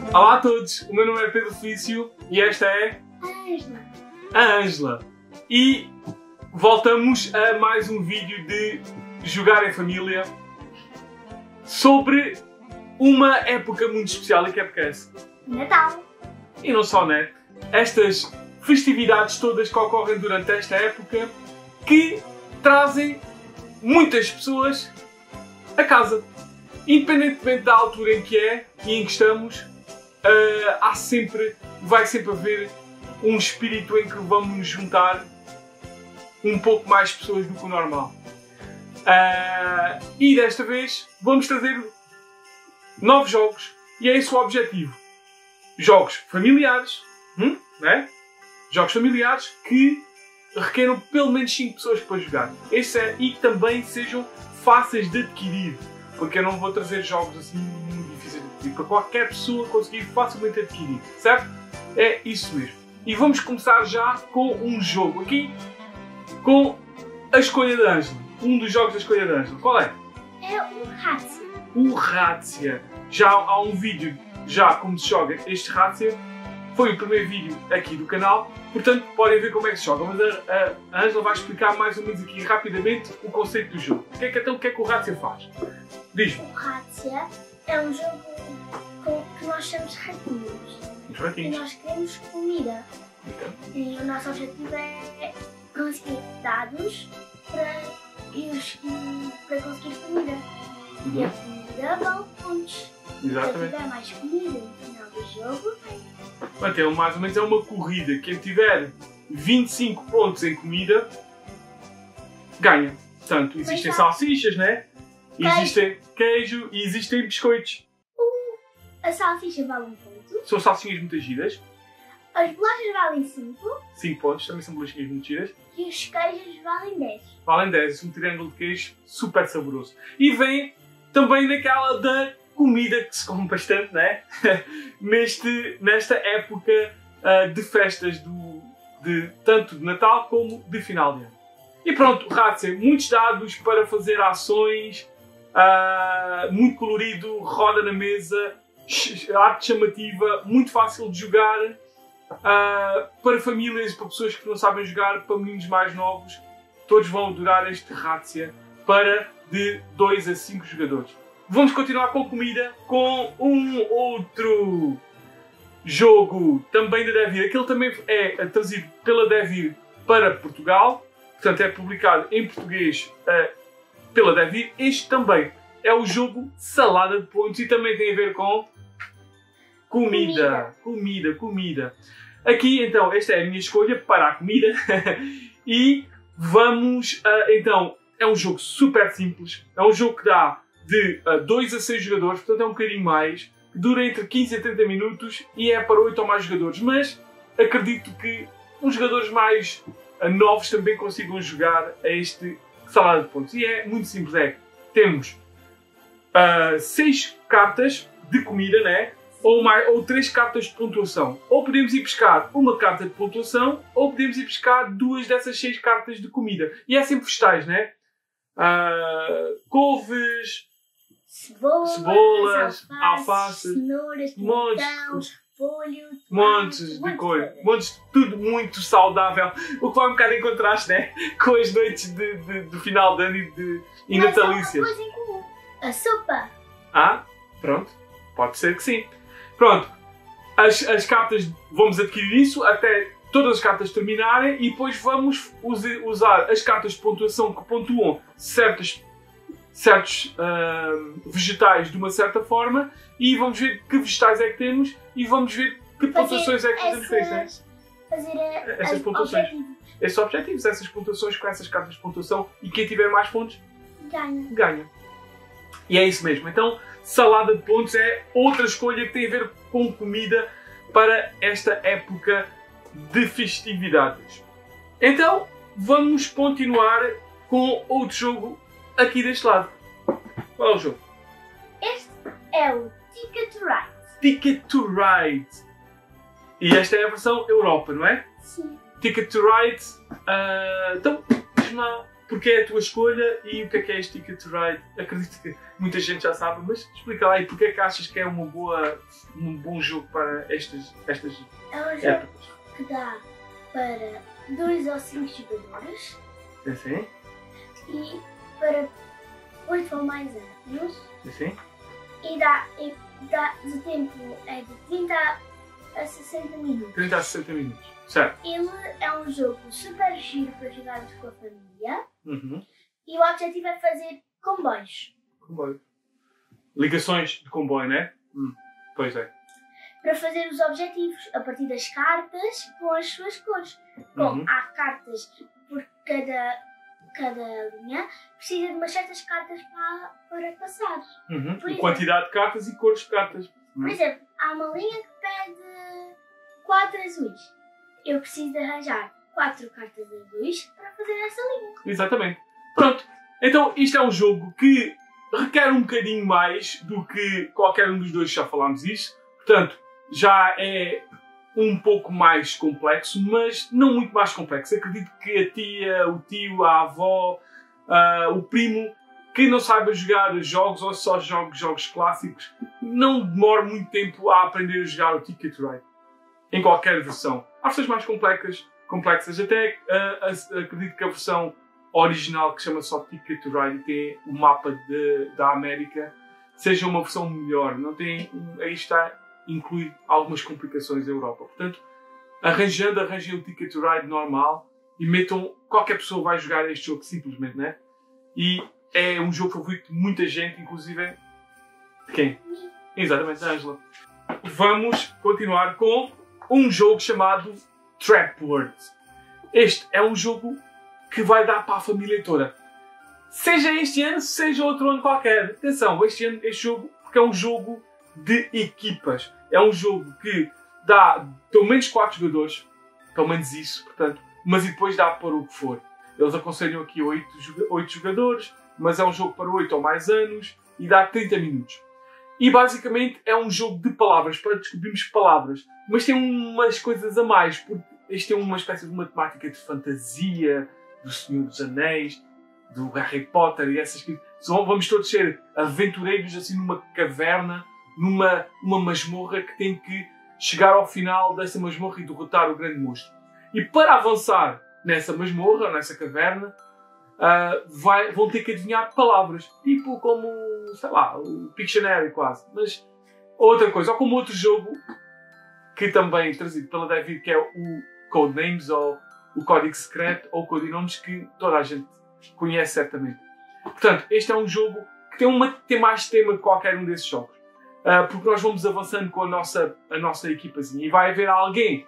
Olá a todos, o meu nome é Pedro Felício e esta é a Ângela. E voltamos a mais um vídeo de jogar em família sobre uma época muito especial e que é essa? Natal. E não só, né? Estas festividades todas que ocorrem durante esta época que trazem muitas pessoas a casa. Independentemente da altura em que é e em que estamos, vai sempre haver um espírito em que vamos nos juntar um pouco mais pessoas do que o normal. E desta vez vamos trazer novos jogos e é esse o objetivo. Jogos familiares, né? Jogos familiares que requeram pelo menos 5 pessoas para jogar. E que também sejam fáceis de adquirir. Porque eu não vou trazer jogos assim muito difíceis de adquirir, para qualquer pessoa conseguir facilmente adquirir, certo? É isso mesmo. E vamos começar já com um jogo aqui, com a escolha da Ângela. Um dos jogos da escolha da Ângela. Qual é? É o Razzia. O Razzia. Já há um vídeo, já como se joga este Razzia. Foi o primeiro vídeo aqui do canal, portanto podem ver como é que se joga. Mas a Ângela vai explicar mais ou menos aqui rapidamente o conceito do jogo. O que é que o Razzia faz? Diz-me. O Razzia é um jogo que nós chamamos ratinhos. E nós queremos comida. E o nosso objetivo é conseguir dados para conseguir comida. E a comida vale pontos. Exatamente. Se tiver mais comida no final do jogo, Então, mais ou menos é uma corrida. Quem tiver 25 pontos em comida, ganha. Portanto, existem salsichas, né? Existem queijo e existem biscoitos. A salsicha vale 1 ponto. São salsinhas muito giras. As bolachas valem 5. 5 pontos, também são bolachinhas muito giras. E os queijos valem 10. Valem 10, um triângulo de queijo super saboroso. E vem também daquela da comida que se come bastante, né? Nesta época de festas tanto de Natal como de final de ano. E pronto, o Razzia, muitos dados para fazer ações, muito colorido, roda na mesa, arte chamativa, muito fácil de jogar, para famílias, para pessoas que não sabem jogar, para meninos mais novos, todos vão adorar este Razzia para de 2 a 5 jogadores. Vamos continuar com comida, com um outro jogo também da Devir. Aquele também é trazido pela Devir para Portugal, portanto é publicado em português pela Devir. Este também é o jogo Salada de Pontos e também tem a ver com comida. Aqui então, esta é a minha escolha para a comida e vamos, então, é um jogo super simples, é um jogo que dá de 2 a 6 jogadores, portanto é um bocadinho mais, que dura entre 15 a 30 minutos e é para 8 ou mais jogadores, mas acredito que os jogadores mais novos também consigam jogar a este Salada de Pontos. E é muito simples, temos 6 cartas de comida, né? Ou 3 cartas de pontuação. Ou podemos ir buscar uma carta de pontuação, ou podemos ir buscar 2 dessas 6 cartas de comida. E é sempre vegetais, né? Couves, cebolas, alface, cenouras, montes de coisa, montes de tudo muito saudável, o que vai um bocado em contraste, né? Com as noites do final de ano e natalícias. Mas há uma coisa em comum, a sopa. Pronto, pode ser que sim. Pronto, as cartas, vamos adquirir isso até todas as cartas terminarem e depois vamos usar as cartas de pontuação que pontuam certos vegetais de uma certa forma e vamos ver que vegetais é que temos e vamos ver que pontuações é que podemos fazer. Essas pontuações. Esses objetivos, essas pontuações com essas cartas de pontuação e quem tiver mais pontos ganha. E é isso mesmo. Então, Salada de Pontos é outra escolha que tem a ver com comida para esta época de festividades. Então, vamos continuar com outro jogo aqui deste lado. Qual é o jogo? Este é o Ticket to Ride. Ticket to Ride. E esta é a versão Europa, não é? Sim. Ticket to Ride. Então, diz-me lá porque é a tua escolha e o que é este Ticket to Ride. Acredito que muita gente já sabe, mas explica lá, e porque é que achas que é um bom jogo para estas épocas? É um jogo que dá para 2 ou 5 jogadores. Sim. E para 8 ou mais anos. Sim. E o tempo é de 30 a 60 minutos. 30 a 60 minutos, certo. Ele é um jogo super giro para jogarmos com a família. Uhum. E o objetivo é fazer comboios. Comboio. Ligações de comboio, né? Pois é. Para fazer os objetivos a partir das cartas com as suas cores. Há cartas por cada linha, precisa de umas certas cartas para passar. Quantidade de cartas e cores de cartas. Por exemplo, há uma linha que pede 4 azuis. Eu preciso de arranjar 4 cartas azuis para fazer essa linha. Exatamente. Pronto. Então isto é um jogo que requer um bocadinho mais do que qualquer um dos dois, já falámos isto. Portanto, já é um pouco mais complexo, mas não muito mais complexo. Acredito que a tia, o tio, a avó, o primo, que não saiba jogar jogos ou só jogos clássicos, não demora muito tempo a aprender a jogar o Ticket to Ride. Em qualquer versão. Há versões mais complexas. Até acredito que a versão original, que chama só Ticket to Ride e tem o mapa da América, seja uma versão melhor. Não tem, aí está, inclui algumas complicações da Europa. Portanto, arranjem o Ticket to Ride normal e metam... Qualquer pessoa vai jogar este jogo simplesmente, né? E é um jogo favorito de muita gente, inclusive... De quem? Exatamente, da Angela. Vamos continuar com um jogo chamado Trap Words. Este é um jogo que vai dar para a família toda. Seja este ano, seja outro ano qualquer. Atenção, este jogo, porque é um jogo de equipas. É um jogo que dá pelo menos 4 jogadores. Pelo menos isso, portanto. Mas depois dá para o que for. Eles aconselham aqui 8 jogadores, mas é um jogo para 8 ou mais anos e dá 30 minutos. E basicamente é um jogo de palavras, para descobrirmos palavras. Mas tem umas coisas a mais, porque este é uma espécie de matemática de fantasia, do Senhor dos Anéis, do Harry Potter e essas coisas. Vamos todos ser aventureiros assim numa caverna, numa masmorra que tem que chegar ao final dessa masmorra e derrotar o grande monstro. E para avançar nessa masmorra, nessa caverna, vão ter que adivinhar palavras. Tipo como, sei lá, o Pictionary quase. Mas outra coisa, ou como outro jogo que também trazido pela David, que é o Codenames, ou o Código Secreto, ou Codinomes, que toda a gente conhece certamente. Portanto, este é um jogo que tem mais tema que qualquer um desses jogos. Porque nós vamos avançando com a nossa equipazinha. E vai haver alguém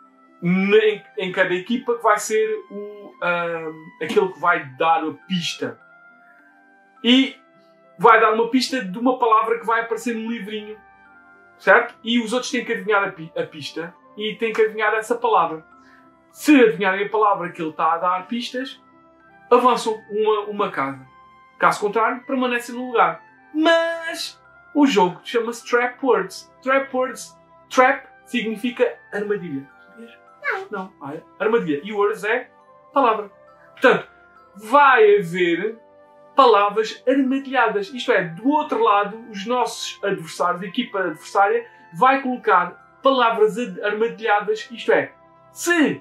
em cada equipa que vai ser aquele que vai dar a pista. E vai dar uma pista de uma palavra que vai aparecer num livrinho. Certo? E os outros têm que adivinhar a pista e têm que adivinhar essa palavra. Se adivinharem a palavra que ele está a dar pistas, avançam uma casa. Caso contrário, permanecem no lugar. Mas o jogo chama-se Trap Words. Trap significa armadilha. Não. Armadilha. E words é palavra. Portanto, vai haver palavras armadilhadas. Isto é, do outro lado, os nossos adversários, a equipa adversária, vai colocar palavras armadilhadas. Isto é, se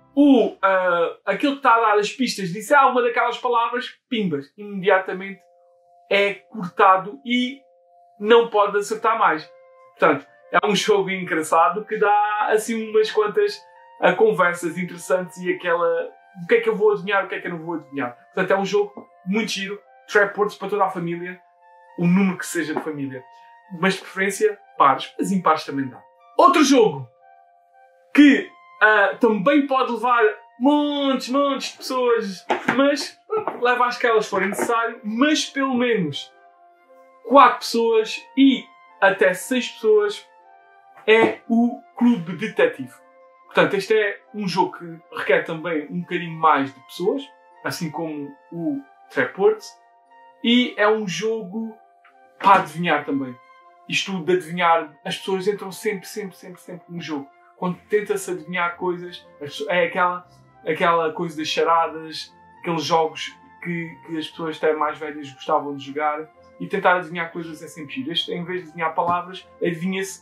aquele que está a dar as pistas disser alguma daquelas palavras, pimbas, imediatamente é cortado e não pode acertar mais. Portanto, é um jogo engraçado que dá assim umas quantas conversas interessantes e aquela... O que é que eu vou adivinhar, o que é que eu não vou adivinhar. Portanto, é um jogo muito giro. Trap Words para toda a família. O número que seja de família. Mas de preferência, pares. Mas impares também dá. Outro jogo que também pode levar montes de pessoas, mas leva às que elas forem necessário, mas pelo menos 4 pessoas e até 6 pessoas, é o Clube Detetive. Portanto, este é um jogo que requer também um bocadinho mais de pessoas, assim como o Trap Words, e é um jogo para adivinhar também. Isto de adivinhar, as pessoas entram sempre no jogo. Quando tenta-se adivinhar coisas, é aquela coisa das charadas, aqueles jogos que as pessoas até mais velhas gostavam de jogar. E tentar adivinhar coisas é sempre giro. Este, em vez de adivinhar palavras, adivinha-se...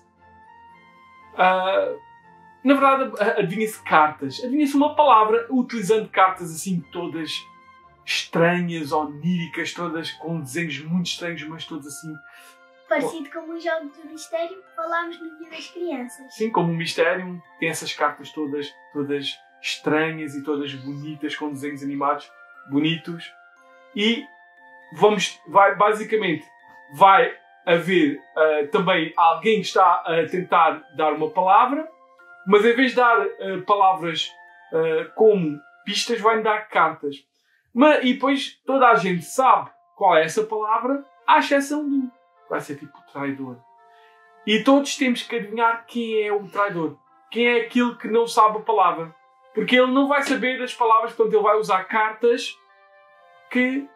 na verdade, adivinha-se cartas. Adivinha-se uma palavra utilizando cartas assim todas estranhas, oníricas, todas com desenhos muito estranhos, mas todas assim... Parecido com os jogos do mistério que falámos no Dia das Crianças. Sim, como um mistério, tem essas cartas todas estranhas e todas bonitas, com desenhos animados bonitos. E basicamente vai haver também alguém que está a tentar dar uma palavra, mas em vez de dar palavras como pistas, vai dar cartas. E depois toda a gente sabe qual é essa palavra, à exceção do... Vai ser tipo traidor. E todos temos que adivinhar quem é o traidor. Quem é aquele que não sabe a palavra. Porque ele não vai saber as palavras, portanto ele vai usar cartas que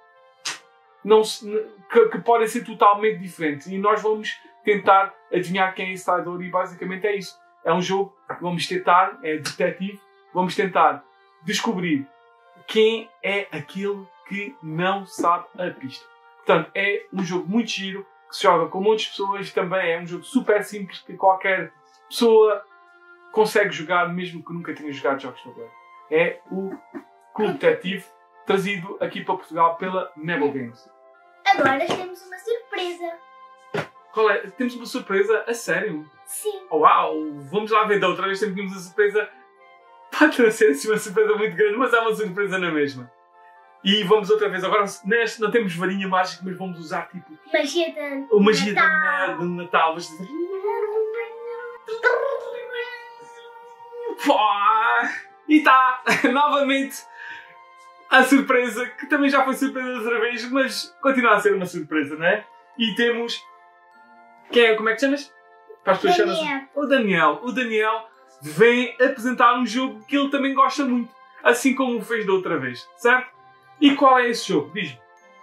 podem ser totalmente diferentes. E nós vamos tentar adivinhar quem é esse traidor e basicamente é isso. É um jogo que vamos tentar, é detetive, vamos tentar descobrir quem é aquele que não sabe a pista. Portanto, é um jogo muito giro, que se joga com muitas pessoas, também é um jogo super simples que qualquer pessoa consegue jogar, mesmo que nunca tenha jogado jogos de tabuleiro. É o Clube Detetive, trazido aqui para Portugal pela Mabel Games. Agora temos uma surpresa. Qual é? Temos uma surpresa? A sério? Sim. Oh, uau! Vamos lá ver, da outra vez tínhamos a surpresa. Pode não ser assim uma surpresa muito grande, mas é uma surpresa na mesma. E vamos outra vez, agora neste não temos varinha mágica, mas vamos usar tipo... Magia do Natal. E tá, novamente, a surpresa, que também já foi surpresa outra vez, mas continua a ser uma surpresa, não é? E temos... Como é que chamas? Para as pessoas chamarem. O Daniel. O Daniel vem apresentar um jogo que ele também gosta muito, assim como o fez da outra vez, certo? E qual é esse jogo? Diz-me.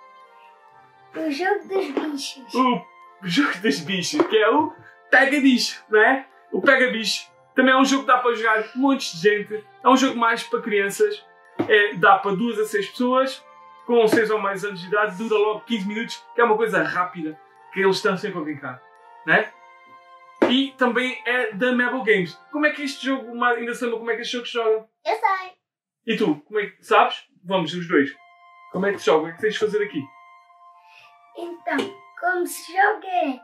O jogo dos bichos. O jogo dos bichos, que é o Pega-Bicho, não é? O Pega-Bicho também é um jogo que dá para jogar montes de gente. É um jogo mais para crianças. Dá para 2 a 6 pessoas, com 6 ou mais anos de idade. Dura logo 15 minutos, que é uma coisa rápida, que eles estão sempre a brincar, não é? E também é da Mabel Games. Como é que este jogo, ainda se lembra como é que este jogo se joga? Eu sei. E tu, como é que sabes? Vamos, os dois. Como é que se joga? O que é que tens de fazer aqui? Então, como se joga é...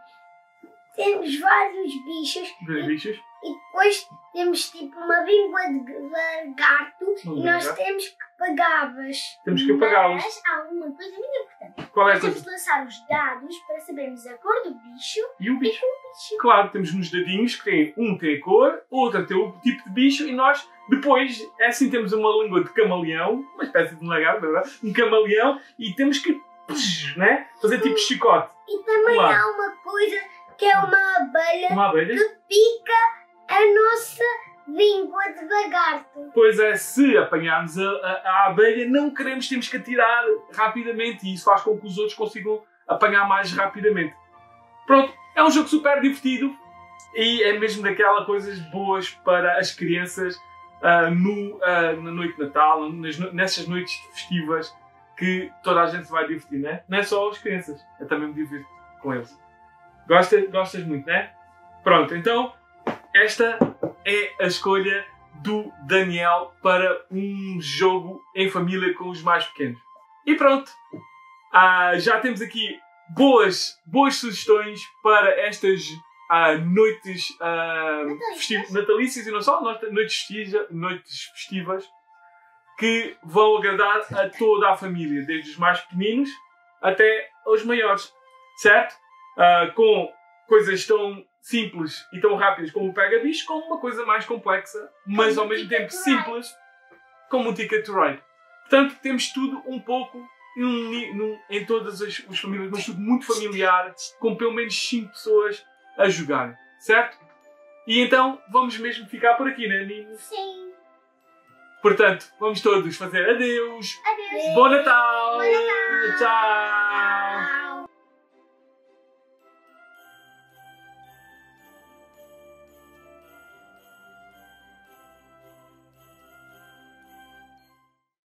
Temos vários bichos. Vários bichos? E depois temos tipo uma língua de lagarto e nós temos que pagá-las. Temos que pagá-las. Mas há uma coisa muito importante. Qual é a nós coisa? Temos de lançar os dados para sabermos a cor do bicho e o bicho. bicho. Claro, temos uns dadinhos que têm, um tem a cor, outro tem o tipo de bicho e nós depois, assim temos uma língua de camaleão, uma espécie de lagarto, não é? Um camaleão e temos que, né? Fazer tipo chicote. E também há uma coisa que é uma abelha que pica a nossa língua de lagarto. Pois é, se apanharmos a abelha, não queremos, temos que atirar rapidamente e isso faz com que os outros consigam apanhar mais rapidamente. Pronto, é um jogo super divertido e é mesmo daquelas coisas boas para as crianças na noite de Natal, nessas noites festivas que toda a gente se vai divertir, não é? Não é só as crianças, é também me divertir com eles. Gostas muito, não é? Pronto, então esta é a escolha do Daniel para um jogo em família com os mais pequenos. E pronto, já temos aqui boas sugestões para estas noites natalícias e não só, noites festivas que vão agradar a toda a família, desde os mais pequeninos até aos maiores, certo? Com coisas tão simples e tão rápidas como o Pega-Bicho, com uma coisa mais complexa, mas ao mesmo tempo simples, como o Ticket to Ride. Portanto, temos tudo um pouco em todas as famílias, mas tudo muito familiar, com pelo menos 5 pessoas a jogar, certo? E então, vamos mesmo ficar por aqui, não é, Nino? Sim. Portanto, vamos todos fazer adeus. Adeus. Bom Natal. Bom Natal. Tchau.